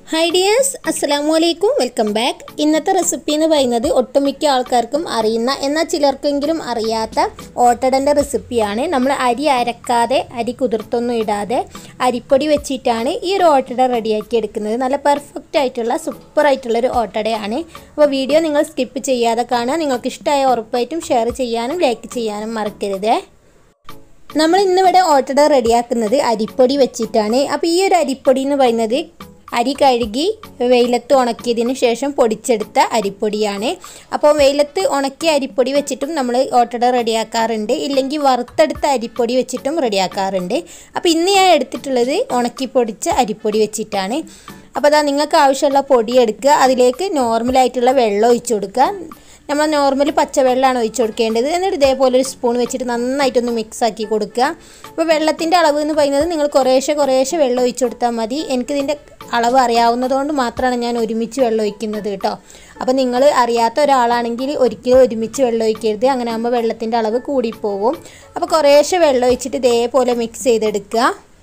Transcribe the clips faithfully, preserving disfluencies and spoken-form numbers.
Hi dears, Assalamu alaikum, welcome back. ഇന്നത്തെ recipe എന്ന് പറയുന്നത് ഒട്ടുമിക്ക ആൾക്കാർക്കും അറിയുന്ന എന്നാൽ ചിലർക്കെങ്കിലും അറിയാത്ത ഓട്ടടൻ്റെ റെസിപ്പിയാണ്. നമ്മൾ അരി അരക്കാതെ അരി കുതിർത്തൊന്നും ഇടാതെ അരിപ്പൊടി വെച്ചിട്ടാണ് ഈ ഒരു ഓട്ടട റെഡിയാക്കി എടുക്കുന്നത്. നല്ല പെർഫെക്റ്റ് ആയിട്ടുള്ള സൂപ്പർ ആയിട്ടുള്ള ഒരു ഓട്ടടയാണ്. അപ്പോൾ വീഡിയോ നിങ്ങൾ സ്കിപ്പ് ചെയ്യാതെ കാണുക. നിങ്ങൾക്ക് ഇഷ്ടമായ ഉറപ്പായിട്ടും ഷെയർ ചെയ്യാനും ലൈക്ക് ചെയ്യാനും മറക്കരുത്. നമ്മൾ ഇന്നിവിടെ ഓട്ടട റെഡിയാക്കുന്നത് അരിപ്പൊടി വെച്ചിട്ടാണ്. അപ്പോൾ ഈ ഒരു അരിപ്പൊടി എന്ന് പറയുന്നത് അരി കഴുകി വെയിലത്ത് ഉണക്കിയതിന് ശേഷം പൊടിച്ചെടുത്ത അരിപ്പൊടിയാണ്. അപ്പോൾ വെയിലത്ത് ഉണക്കിയ അരിപ്പൊടി വെച്ചിട്ടും നമ്മൾ ഓട്ടട റെഡിയാക്കാറുണ്ട്, ഇല്ലെങ്കിൽ വറുത്തെടുത്ത അരിപ്പൊടി വെച്ചിട്ടും റെഡിയാക്കാറുണ്ട്. അപ്പോൾ ഇന്ന് ഞാൻ എടുത്തിട്ടുള്ളത് ഉണക്കി പൊടിച്ച അരിപ്പൊടി വെച്ചിട്ടാണ്. അപ്പോൾ അതാ നിങ്ങൾക്ക് ആവശ്യമുള്ള പൊടി എടുക്കുക, അതിലേക്ക് നോർമലായിട്ടുള്ള വെള്ളം ഒഴിച്ചു കൊടുക്കുക. നമ്മൾ നോർമൽ പച്ചവെള്ളമാണ് ഒഴിച്ചു കൊടുക്കേണ്ടത്. എന്നിട്ട് ഇതേപോലെ ഒരു സ്പൂൺ വെച്ചിട്ട് നന്നായിട്ടൊന്ന് മിക്സ് ആക്കി കൊടുക്കുക. അപ്പോൾ വെള്ളത്തിൻ്റെ അളവ് എന്ന് പറയുന്നത് നിങ്ങൾ കുറേശ്ശെ കുറേശ്ശെ വെള്ളം ഒഴിച്ചു കൊടുത്താൽ മതി. എനിക്കിതിൻ്റെ അളവ് അറിയാവുന്നതുകൊണ്ട് മാത്രമാണ് ഞാൻ ഒരുമിച്ച് വെള്ളം ഒഴിക്കുന്നത് കേട്ടോ. അപ്പോൾ നിങ്ങൾ അറിയാത്ത ഒരാളാണെങ്കിൽ ഒരിക്കലും ഒരുമിച്ച് വെള്ളം ഒഴിക്കരുത്, അങ്ങനെ ആകുമ്പോൾ വെള്ളത്തിൻ്റെ അളവ് കൂടിപ്പോവും. അപ്പോൾ കുറേശ്ശെ വെള്ളം ഒഴിച്ചിട്ട് ഇതേപോലെ മിക്സ് ചെയ്തെടുക്കുക.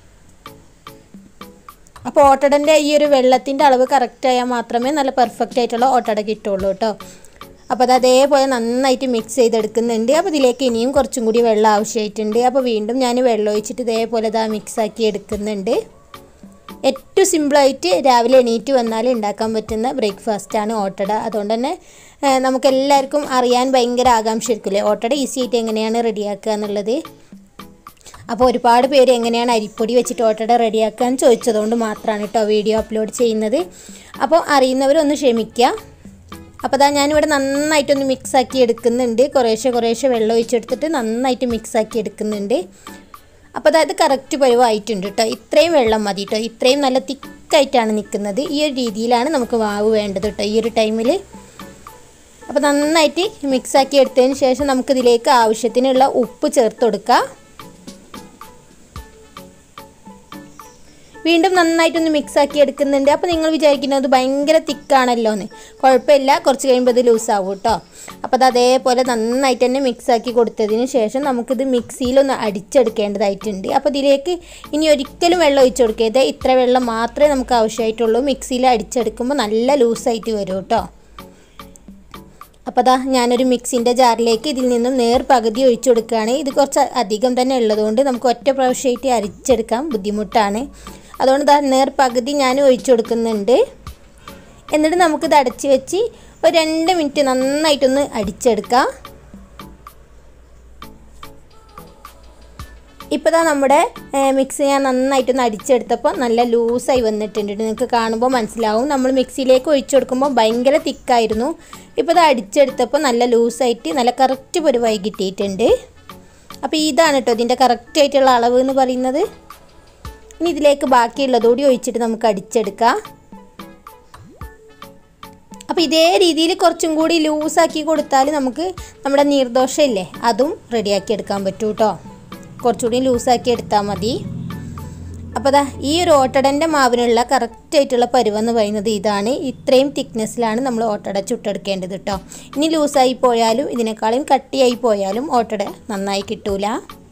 അപ്പോൾ ഓട്ടടൻ്റെ ഈ ഒരു വെള്ളത്തിൻ്റെ അളവ് കറക്റ്റായാൽ മാത്രമേ നല്ല പെർഫെക്റ്റ് ആയിട്ടുള്ള ഓട്ടട കിട്ടുള്ളൂ കേട്ടോ. അപ്പോൾ അത് അതേപോലെ നന്നായിട്ട് മിക്സ് ചെയ്തെടുക്കുന്നുണ്ട്. അപ്പോൾ ഇതിലേക്ക് ഇനിയും കുറച്ചും കൂടി വെള്ളം ആവശ്യമായിട്ടുണ്ട്. അപ്പോൾ വീണ്ടും ഞാൻ വെള്ളം ഒഴിച്ചിട്ട് ഇതേപോലെ ഇതാ മിക്സാക്കി എടുക്കുന്നുണ്ട്. ഏറ്റവും സിമ്പിളായിട്ട് രാവിലെ എണീറ്റ് വന്നാൽ ഉണ്ടാക്കാൻ പറ്റുന്ന ബ്രേക്ക്ഫാസ്റ്റാണ് ഓട്ടട. അതുകൊണ്ട് തന്നെ നമുക്കെല്ലാവർക്കും അറിയാൻ ഭയങ്കര ആകാംക്ഷയായിരിക്കില്ലേ ഓട്ടട ഈസി ആയിട്ട് എങ്ങനെയാണ് റെഡിയാക്കുക എന്നുള്ളത്. അപ്പോൾ ഒരുപാട് പേര് എങ്ങനെയാണ് അരിപ്പൊടി വെച്ചിട്ട് ഓട്ടട റെഡിയാക്കുക എന്ന് ചോദിച്ചതുകൊണ്ട് മാത്രമാണ് കേട്ടോ വീഡിയോ അപ്ലോഡ് ചെയ്യുന്നത്. അപ്പോൾ അറിയുന്നവരൊന്ന് ക്ഷമിക്കുക. അപ്പോൾ അതാ ഞാനിവിടെ നന്നായിട്ടൊന്ന് മിക്സാക്കി എടുക്കുന്നുണ്ട്. കുറേശ്ശെ കുറേശ്ശെ വെള്ളം ഒഴിച്ചെടുത്തിട്ട് നന്നായിട്ട് മിക്സാക്കി എടുക്കുന്നുണ്ട്. അപ്പോൾ അതായത് കറക്റ്റ് പരുവായിട്ടുണ്ട് കേട്ടോ. ഇത്രയും വെള്ളം മതി കേട്ടോ. ഇത്രയും നല്ല തിക്കായിട്ടാണ് നിൽക്കുന്നത്. ഈ ഒരു രീതിയിലാണ് നമുക്ക് മാവ് വേണ്ടത് കേട്ടോ ഈ ഒരു ടൈമിൽ. അപ്പോൾ നന്നായിട്ട് മിക്സാക്കി എടുത്തതിന് ശേഷം നമുക്കിതിലേക്ക് ആവശ്യത്തിനുള്ള ഉപ്പ് ചേർത്ത് കൊടുക്കാം. വീണ്ടും നന്നായിട്ടൊന്ന് മിക്സാക്കി എടുക്കുന്നുണ്ട്. അപ്പോൾ നിങ്ങൾ വിചാരിക്കുന്നത് ഭയങ്കര തിക്കാണല്ലോ എന്ന്. കുഴപ്പമില്ല, കുറച്ച് കഴിയുമ്പോൾ ഇത് ലൂസാവും കേട്ടോ. അപ്പോൾ അത് അതേപോലെ നന്നായിട്ട് തന്നെ മിക്സാക്കി കൊടുത്തതിന് ശേഷം നമുക്കിത് മിക്സിയിലൊന്ന് അടിച്ചെടുക്കേണ്ടതായിട്ടുണ്ട്. അപ്പോൾ ഇതിലേക്ക് ഇനി ഒരിക്കലും വെള്ളം ഒഴിച്ചു കൊടുക്കരുത്. ഇത്ര വെള്ളം മാത്രമേ നമുക്ക് ആവശ്യമായിട്ടുള്ളൂ. മിക്സിയിൽ അടിച്ചെടുക്കുമ്പോൾ നല്ല ലൂസായിട്ട് വരും കേട്ടോ. അപ്പോൾ അതാ ഞാനൊരു മിക്സിൻ്റെ ജാറിലേക്ക് ഇതിൽ നിന്നും നേർ പകുതി ഒഴിച്ചു കൊടുക്കുകയാണ്. ഇത് കുറച്ച് അധികം തന്നെ ഉള്ളതുകൊണ്ട് നമുക്ക് ഒറ്റ പ്രാവശ്യമായിട്ട് അരിച്ചെടുക്കാൻ ബുദ്ധിമുട്ടാണ്. അതുകൊണ്ട് ഇതാ നേർ പകുതി ഞാൻ ഒഴിച്ചു കൊടുക്കുന്നുണ്ട്. എന്നിട്ട് നമുക്കിത് അടച്ച് വെച്ച് ഒരു രണ്ട് മിനിറ്റ് നന്നായിട്ടൊന്ന് അടിച്ചെടുക്കാം. ഇപ്പോൾ ഇതാ നമ്മുടെ മിക്സി ഞാൻ നന്നായിട്ടൊന്ന് അടിച്ചെടുത്തപ്പോൾ നല്ല ലൂസായി വന്നിട്ടുണ്ട്. നിങ്ങൾക്ക് കാണുമ്പോൾ മനസ്സിലാവും. നമ്മൾ മിക്സിയിലേക്ക് ഒഴിച്ചു കൊടുക്കുമ്പോൾ ഭയങ്കര തിക്കായിരുന്നു. ഇപ്പോൾ ഇത് അടിച്ചെടുത്തപ്പോൾ നല്ല ലൂസായിട്ട് നല്ല കറക്റ്റ് പരുവായി കിട്ടിയിട്ടുണ്ട്. അപ്പോൾ ഇതാണ് കേട്ടോ ഇതിൻ്റെ കറക്റ്റായിട്ടുള്ള അളവ് എന്ന് പറയുന്നത്. ഇനി ഇതിലേക്ക് ബാക്കിയുള്ളതുകൂടി ഒഴിച്ചിട്ട് നമുക്ക് അടിച്ചെടുക്കാം. അപ്പോൾ ഇതേ രീതിയിൽ കുറച്ചും കൂടി ലൂസാക്കി കൊടുത്താൽ നമുക്ക് നമ്മുടെ നീർദോശ ഇല്ലേ അതും റെഡിയാക്കി എടുക്കാൻ പറ്റും കേട്ടോ. കുറച്ചുകൂടി ലൂസാക്കി എടുത്താൽ മതി. അപ്പോൾ ദാ ഈ ഒരു ഓട്ടടൻ്റെ മാവിനുള്ള കറക്റ്റായിട്ടുള്ള പരുവെന്ന് പറയുന്നത് ഇതാണ്. ഇത്രയും തിക്നെസ്സിലാണ് നമ്മൾ ഓട്ടട ചുട്ടെടുക്കേണ്ടത് കേട്ടോ. ഇനി ലൂസായി പോയാലും ഇതിനേക്കാളും കട്ടിയായി പോയാലും ഓട്ടട നന്നായി കിട്ടൂല.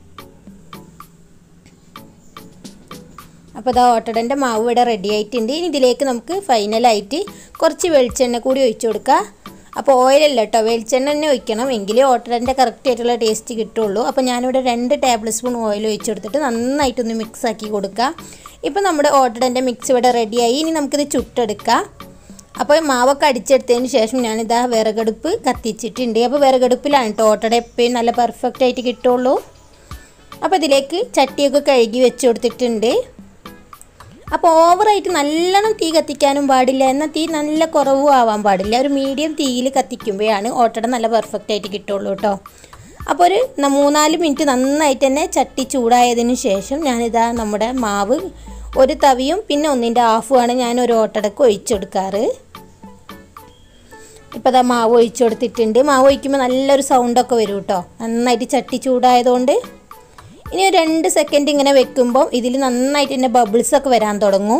അപ്പോൾ ഇതാ ഓട്ടടൻ്റെ മാവ് ഇവിടെ റെഡി ആയിട്ടുണ്ട്. ഇനി ഇതിലേക്ക് നമുക്ക് ഫൈനലായിട്ട് കുറച്ച് വെളിച്ചെണ്ണ കൂടി ഒഴിച്ചു കൊടുക്കുക. അപ്പോൾ ഓയിലല്ല കേട്ടോ, വെളിച്ചെണ്ണ തന്നെ ഒഴിക്കണം, എങ്കിലേ ഓട്ടടൻ്റെ കറക്റ്റ് ആയിട്ടുള്ള ടേസ്റ്റ് കിട്ടുള്ളൂ. അപ്പോൾ ഞാനിവിടെ രണ്ട് ടേബിൾ സ്പൂൺ ഓയിൽ ഒഴിച്ചു കൊടുത്തിട്ട് നന്നായിട്ടൊന്ന് മിക്സ് ആക്കി കൊടുക്കുക. ഇപ്പോൾ നമ്മുടെ ഓട്ടടൻ്റെ മിക്സ് ഇവിടെ റെഡിയായി. ഇനി നമുക്കിത് ചുട്ടെടുക്കാം. അപ്പോൾ മാവൊക്കെ അടിച്ചെടുത്തതിന് ശേഷം ഞാനിതാ വിറകടുപ്പ് കത്തിച്ചിട്ടുണ്ട്. അപ്പോൾ വിറകടുപ്പിലാണ് കേട്ടോ ഓട്ടട എപ്പോഴും നല്ല പെർഫെക്റ്റ് ആയിട്ട് കിട്ടുള്ളൂ. അപ്പോൾ ഇതിലേക്ക് ചട്ടിയൊക്കെ കഴുകി വെച്ച് കൊടുത്തിട്ടുണ്ട്. അപ്പോൾ ഓവറായിട്ട് നല്ലോണം തീ കത്തിക്കാനും പാടില്ല, എന്നാൽ തീ നല്ല കുറവും ആവാൻ പാടില്ല. ഒരു മീഡിയം തീയിൽ കത്തിക്കുമ്പോഴാണ് ഓട്ടട നല്ല പെർഫെക്റ്റ് ആയിട്ട് കിട്ടുള്ളൂ കേട്ടോ. അപ്പോൾ ഒരു മൂന്നാല് മിനിറ്റ് നന്നായിട്ട് തന്നെ ചട്ടി ചൂടായതിന് ശേഷം ഞാനിതാ നമ്മുടെ മാവ് ഒരു തവിയും പിന്നെ ഒന്നിൻ്റെ ഹാഫുമാണ് ഞാൻ ഒരു ഓട്ടടക്ക് ഒഴിച്ചെടുക്കാറ്. ഇപ്പോൾ അതാ മാവ് ഒഴിച്ചു കൊടുത്തിട്ടുണ്ട്. മാവ് ഒഴിക്കുമ്പോൾ നല്ലൊരു സൗണ്ടൊക്കെ വരും കേട്ടോ, നന്നായിട്ട് ചട്ടി ചൂടായതുകൊണ്ട്. ഇനി ഒരു രണ്ട് സെക്കൻഡ് ഇങ്ങനെ വെക്കുമ്പോൾ ഇതിൽ നന്നായിട്ട് തന്നെ ബബിൾസൊക്കെ വരാൻ തുടങ്ങും.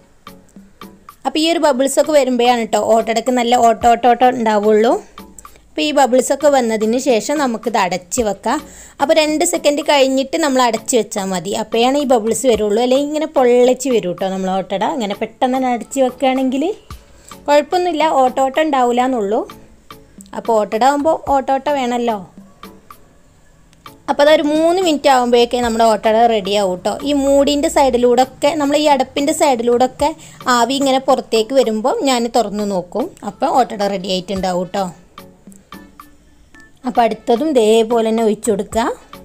അപ്പോൾ ഈ ഒരു ബബിൾസൊക്കെ വരുമ്പോഴാണ് കേട്ടോ ഓട്ടടക്ക് നല്ല ഓട്ടോ ഓട്ടോ ഓട്ടോ ഉണ്ടാവുള്ളൂ. അപ്പോൾ ഈ ബബിൾസൊക്കെ വന്നതിന് ശേഷം നമുക്കിത് അടച്ച് വെക്കാം. അപ്പോൾ രണ്ട് സെക്കൻഡ് കഴിഞ്ഞിട്ട് നമ്മൾ അടച്ച് വെച്ചാൽ മതി. അപ്പോഴാണ് ഈ ബബിൾസ് വരുള്ളൂ. അല്ലെങ്കിൽ ഇങ്ങനെ പൊള്ളിച്ച് വരും കേട്ടോ നമ്മൾ ഓട്ടട. അങ്ങനെ പെട്ടെന്ന് തന്നെ അടച്ച് വെക്കുകയാണെങ്കിൽ കുഴപ്പമൊന്നുമില്ല, ഓട്ടോട്ട ഉണ്ടാവില്ല എന്നുള്ളൂ. അപ്പോൾ ഓട്ടട ആകുമ്പോൾ ഓട്ടോട്ട വേണമല്ലോ. അപ്പോൾ അതൊരു മൂന്ന് മിനിറ്റ് ആകുമ്പോഴേക്കേ നമ്മുടെ ഓട്ടട റെഡി ആവും കേട്ടോ. ഈ മൂടിൻ്റെ സൈഡിലൂടെ ഒക്കെ നമ്മൾ ഈ അടപ്പിൻ്റെ സൈഡിലൂടെ ഒക്കെ ആവി ഇങ്ങനെ പുറത്തേക്ക് വരുമ്പോൾ ഞാൻ തുറന്ന് നോക്കും. അപ്പോൾ ഓട്ടട റെഡി ആയിട്ടുണ്ടാവും കേട്ടോ. അപ്പോൾ അടുത്തതും ഇതേപോലെ തന്നെ ഒഴിച്ചു കൊടുക്കുക.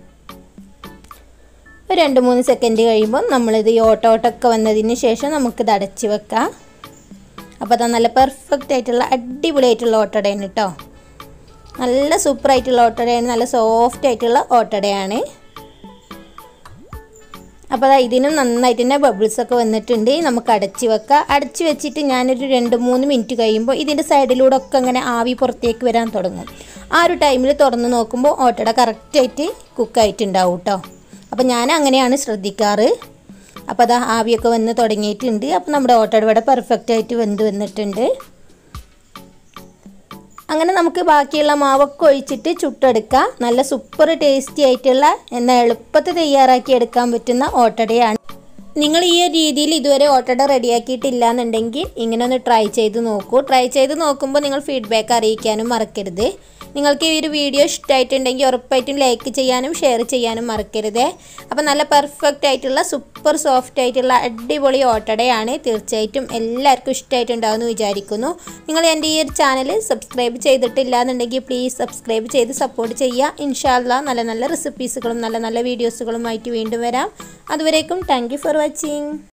ഒരു രണ്ട് മൂന്ന് സെക്കൻഡ് കഴിയുമ്പോൾ നമ്മളിത് ഈ ഓട്ടോട്ടൊക്കെ വന്നതിന് ശേഷം നമുക്കിത് അടച്ച് വെക്കാം. അപ്പോൾ അത് നല്ല പെർഫെക്റ്റ് ആയിട്ടുള്ള അടിപൊളിയായിട്ടുള്ള ഓട്ടടയാണ് കേട്ടോ. നല്ല സൂപ്പറായിട്ടുള്ള ഓട്ടടയാണ്, നല്ല സോഫ്റ്റ് ആയിട്ടുള്ള ഓട്ടടയാണ്. അപ്പോൾ അതാ ഇതിനും നന്നായിട്ട് തന്നെ ബബിൾസൊക്കെ വന്നിട്ടുണ്ട്. നമുക്ക് അടച്ച് വെക്കാം. അടച്ച് വെച്ചിട്ട് ഞാനൊരു രണ്ട് മൂന്ന് മിനിറ്റ് കഴിയുമ്പോൾ ഇതിൻ്റെ സൈഡിലൂടെ ഒക്കെ അങ്ങനെ ആവി പുറത്തേക്ക് വരാൻ തുടങ്ങും. ആ ഒരു ടൈമിൽ തുറന്ന് നോക്കുമ്പോൾ ഓട്ടട കറക്റ്റായിട്ട് കുക്കായിട്ടുണ്ടാവും കേട്ടോ. അപ്പോൾ ഞാൻ അങ്ങനെയാണ് ശ്രദ്ധിക്കാറ്. അപ്പോൾ അതാ ആവിയൊക്കെ വന്ന് തുടങ്ങിയിട്ടുണ്ട്. അപ്പോൾ നമ്മുടെ ഓട്ടട ഇവിടെ പെർഫെക്റ്റ് ആയിട്ട് വെന്ത് വന്നിട്ടുണ്ട്. അങ്ങനെ നമുക്ക് ബാക്കിയുള്ള മാവൊക്കെ ഒഴിച്ചിട്ട് ചുട്ടെടുക്കാം. നല്ല സൂപ്പർ ടേസ്റ്റി ആയിട്ടുള്ള എന്നാൽ എളുപ്പത്തിൽ തയ്യാറാക്കി എടുക്കാൻ പറ്റുന്ന ഓട്ടടയാണ്. നിങ്ങൾ ഈ ഒരു രീതിയിൽ ഇതുവരെ ഓട്ടട റെഡിയാക്കിയിട്ടില്ല എന്നുണ്ടെങ്കിൽ ഇങ്ങനെ ഒന്ന് ട്രൈ ചെയ്ത് നോക്കൂ. ട്രൈ ചെയ്ത് നോക്കുമ്പോൾ നിങ്ങൾ ഫീഡ്ബാക്ക് അറിയിക്കാനും മറക്കരുത്. നിങ്ങൾക്ക് ഈ ഒരു വീഡിയോ ഇഷ്ടമായിട്ടുണ്ടെങ്കിൽ ഉറപ്പായിട്ടും ലൈക്ക് ചെയ്യാനും ഷെയർ ചെയ്യാനും മറക്കരുത്. അപ്പോൾ നല്ല പെർഫെക്റ്റ് ആയിട്ടുള്ള സൂപ്പർ സോഫ്റ്റ് ആയിട്ടുള്ള അടിപൊളി ഓട്ടടയാണ്. തീർച്ചയായിട്ടും എല്ലാവർക്കും ഇഷ്ടമായിട്ടുണ്ടാവുമെന്ന് വിചാരിക്കുന്നു. നിങ്ങൾ എൻ്റെ ഈ ഒരു ചാനൽ സബ്സ്ക്രൈബ് ചെയ്തിട്ടില്ല എന്നുണ്ടെങ്കിൽ പ്ലീസ് സബ്സ്ക്രൈബ് ചെയ്ത് സപ്പോർട്ട് ചെയ്യുക. ഇൻഷാ അല്ലാഹ് നല്ല നല്ല റെസിപ്പീസുകളും നല്ല നല്ല വീഡിയോസുകളുമായിട്ട് വീണ്ടും വരാം. അതുവരേക്കും താങ്ക് യു ഫോർ വാച്ചിങ്.